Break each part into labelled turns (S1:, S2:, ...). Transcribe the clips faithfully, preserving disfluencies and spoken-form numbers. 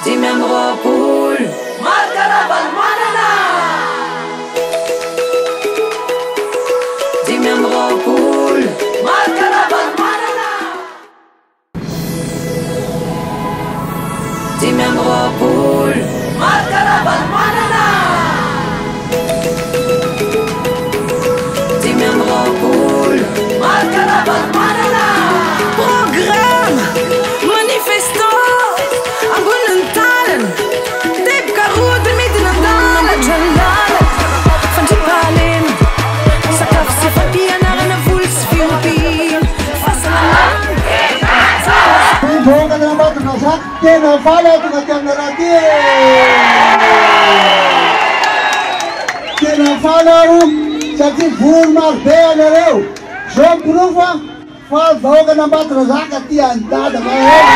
S1: dimy amby roapolo Markarabal manana dimy amby roapolo Markarabal manana dimy amby roapolo Markarabal manana dimy amby roapolo Markarabal manana Programme manifestant amboniny tany teboka rody midina tany dralala fandriampahalema sakafo sy fampianarana voly sy fiompiana
S2: Vongana ambatona zaka tena faly tonga ty aminarah ty tena faly aro satria vory maro be anareo zao mpirofa fa vongana ambatona zaka ty andada mahena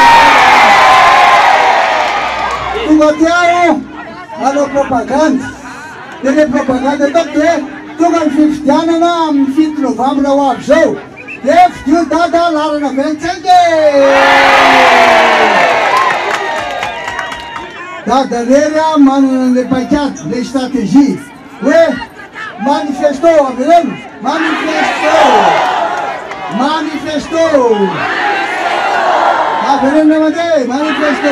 S2: tonga ty aro manao propaganda de le propaganda ataoko de tonga ny fifidianana amin'ny fito novambra ho avy zao de fidio dada larana vingt-cinq dada rery a manana le paikady le stratégie hoe manifesto avy reny manifesto manifesto avy reny namande manifesto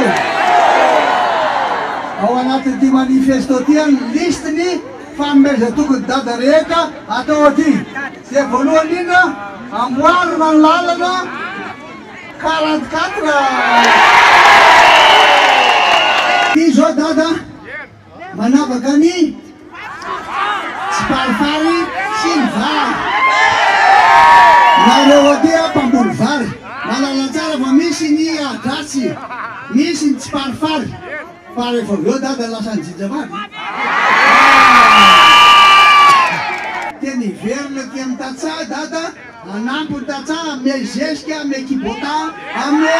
S2: ao anatin'ity manifesto ty any listiny fanomeza tokony dada rehetra atao aty de voalohany ina amboarina ny lalana quarante-quatre ty zao dada manavaka ny tsy farifary sy ny vary nareo aty a mpamboly vary malala tsara fa misy ny adratsy misy ny tsy farifary fa rehefa avy eo dada lasa ny jijavary teny iverina ty amin'ny tatsa dada anampy ny tatsa ame zesika ame kibota ame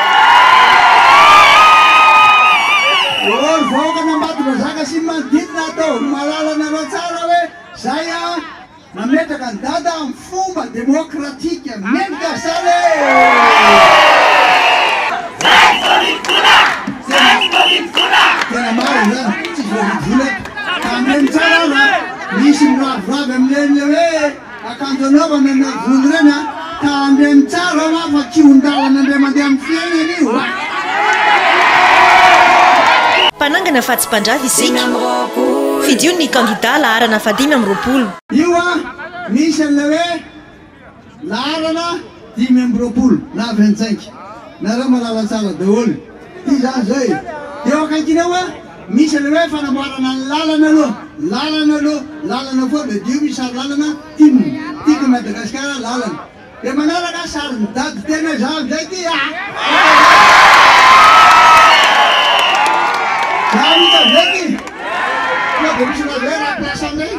S2: ôry vahoakana ambatona zaka sy manodidina atao malala nareo tsara hoe zay a nametraka ny dada amin'ny fomba demokratika menika sale tena maro zany tsy voavivola amreny tsara ra misy miraviravy amileny le hoe akanjo anaovana na volo reny a ka andreny tsara ma fa kiondalana andre mandeha amin'ny fiainana io
S3: mpanangana fahatsim-pandrava isika fidio ny kandida laharana fadimy amby roapolo
S2: io a misy an'le hoe laharana dimy amby roapolo na vingt-cinq nareo malala tsara daholo ty zany zay eo akaikinao a misy an'le hoe fanamboarana ny lalana aloha lalana aloha lalana foa le dio misy sary lalana tiny tika Madagasikara lalana de manaraka sary ny dady tena zavy zay ty a zavy ita zay ty fa de misy raha zay raha piasa amizay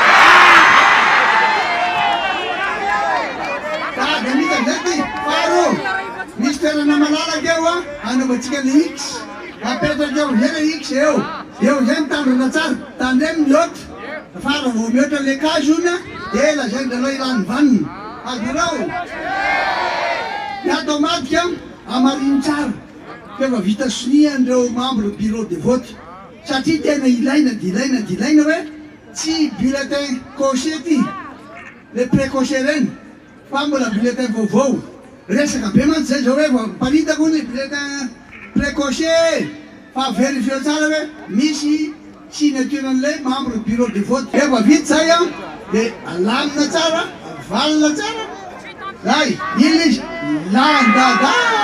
S2: dady amita zay ty faro misy toerana malalaka eo a anaovantsika le x apetraka eo zay le x eo eo zay mitandrona tsara tandreny mihoatra fara vo mihoatra le kazona de lazay ndralao ilany vanina azonareo ny automatika amariny tsara fefa vita sonia andreo membre bureau de vote satria tena ilaina de ilaina de ilaina hoe tsy bulletin coché ty le précoché reny fa mbola bulletin vaovao resaka be mantsy zay zao hoe mparitako ny bulletin précoché fa vérifié tsara hoe misy signature an'ilay membre bureau de vote efa vita zay a de alamina tsara avalina tsara zay iny izy landada